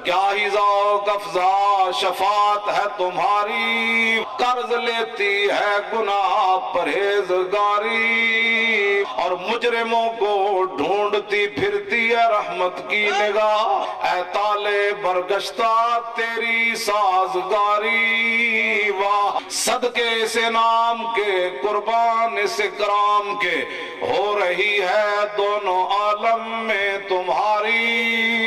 क्या ही ज़ौक़ अफ़ज़ा शफ़ात है तुम्हारी, कर्ज लेती है गुनाह परहेज़गारी, और मुजरिमों को ढूंढती फिरती है रहमत की निगाह। ऐ ताले बरगश्ता तेरी साज़गारी, वाह सदके से नाम के कुर्बान से कराम के, हो रही है दोनों आलम में तुम्हारी।